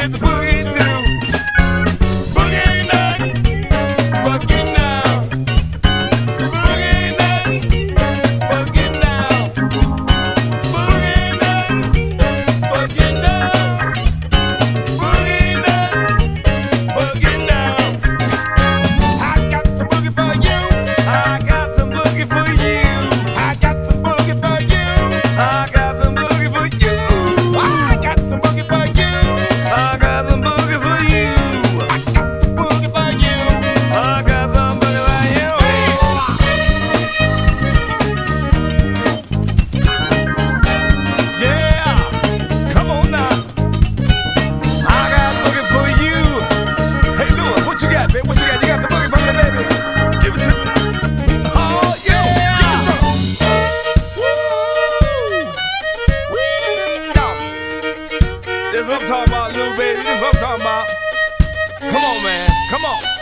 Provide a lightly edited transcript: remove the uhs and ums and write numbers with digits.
is the boogie too. Boogie ain't nothing but getting down. Boogie ain't nothing but getting down. Boogie ain't nothing but getting down. Boogie ain't nothing but getting down. I got some boogie for you. I got some boogie for you. I got some boogie for you. I got some boogie for you. I got some boogie for you. I got some boogie for you. I got some boogie for you. I got some boogie for you. Yeah, come on now. I got boogie for you. Hey, Lewis, what you got, baby? What you got? You got some boogie for me, baby? Give it to me. Oh, yeah. Give me some. Woo. Y'all. This is what I'm talking about, little baby. This is what I'm talking about. Come on, man. Come on.